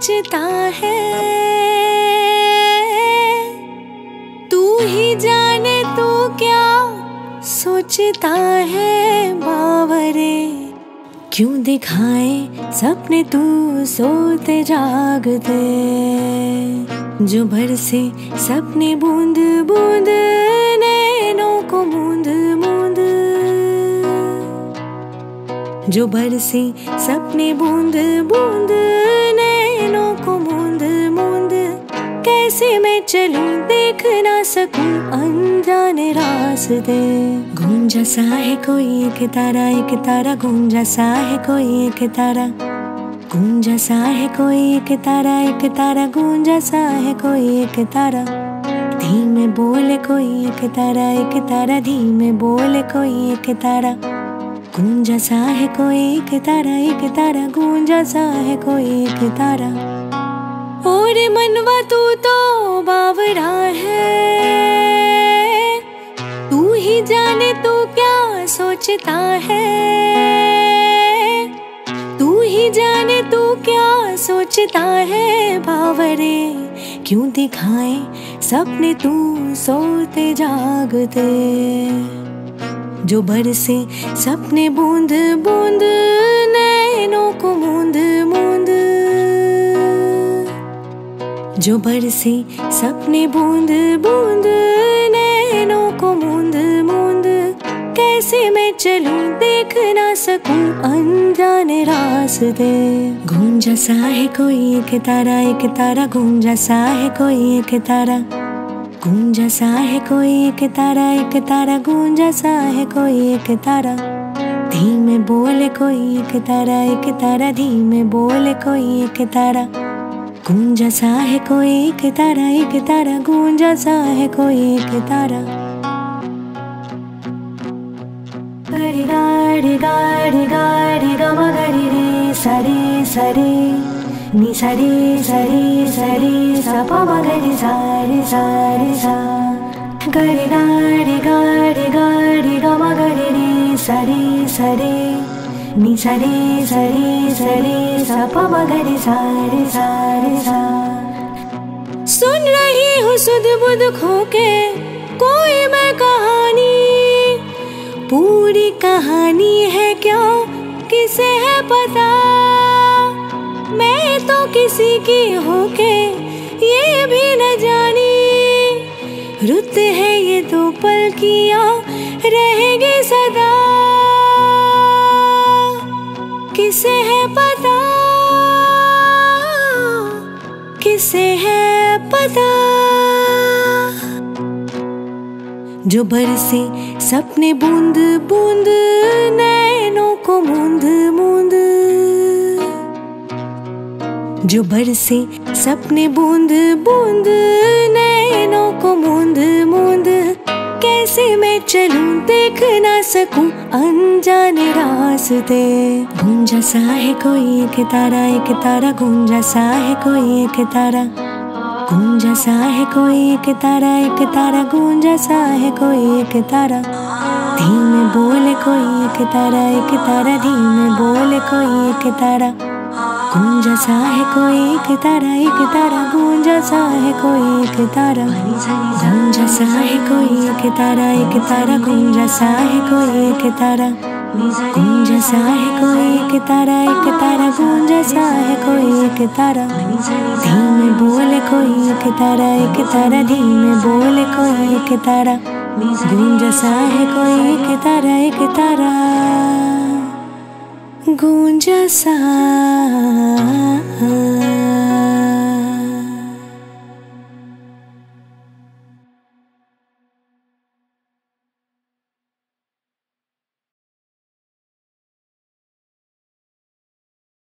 सोचता है, तू ही जाने तू क्या सोचता है बावरे। क्यों दिखाए सपने तू सोते जागते, जो बरसे सपने बूंद बूंद नैनों को मूंद मूंद, जो बरसे सपने बूंद बूंद नैनों को मूंद मूंद। कैसे मैं चलूं देख ना सकूं अनजाने रास्ते। गूंजा सा है कोई एक तारा गूंजा सा है कोई एक तारा, गूंजा सा है कोई एक तारा गूंजा सा है कोई एक तारा। धीमे बोले कोई एक तारा धीमे बोले कोई एक तारा, गूंजा सा है कोई एक तारा गूंजा सा है कोई एक तारा। और मनवा तू तो बावरा है, तू ही जाने तू क्या सोचता है, तू ही जाने तू क्या सोचता है बावरे। क्यों दिखाए सपने तू सोते जागते, जो बरसे सपने बूंद बूंद नैनों को मूंद मूंद, जो बरसे सपने बूंद बूंद नैनों को मूंद मूंद। कैसे मैं चलूं देख ना सकूं अनजाने रास्ते। गूंजा सा है कोई एक तारा गूंजा सा है कोई एक तारा, गूंजा सा है कोई एक तारा गूंजा सा है कोई एक तारा। धीमे बोले कोई एक तारा धीमे बोले कोई एक तारा, गूंजा सा है कोई एक तारा गूंजा सा है कोई एक तारा। गरी गाड़ी गाड़ी गाड़ी गम गरी रे सरे सरे नि सरे सरे सरे सा प म गरी सारे सारे सा। गरी गाड़ी गाड़ी गाड़ी गम गरी रे सरे सरे नि सरे सरे सरे सा प म गरी सारे सारे सा। सुन रही हूँ सुध बुध खो के कोई मैं कहानी, पूरी कहानी है क्या किसे है पता। मैं तो किसी की होके ये भी न जानी, रुत है ये दो पल किया रहेगी सदा। किसे है पता किसे है पता, जो बरसे सपने बूंद बूंद नैनों को मूंद मूंद, जो बरसे सपने बूंद बूंद नैनों को मूंद मूंद। कैसे मैं चलूं देख ना सकूं अनजाने रास्ते। गूंजा सा है कोई एक तारा गूंजा सा है कोई एक तारा, गूंजा सा है कोई एक तारा गूंजा सा है कोई एक तारा। धीमे बोले कोई एक तारा धीमे बोले कोई एक तारा, गूंजा सा है कोई एक तारा गूंजा सा है कोई एक तारा। गूंजा सा है कोई एक तारा गूंजा सा है कोई एक तारा, गूंजा सा है कोई एक तारा गूंजा सा है कोई एक तारा। धीमे बोले कोई एक तारा धीमे बोले कोई एक तारा, गूंजा सा है कोई एक तारा गूंजा सा।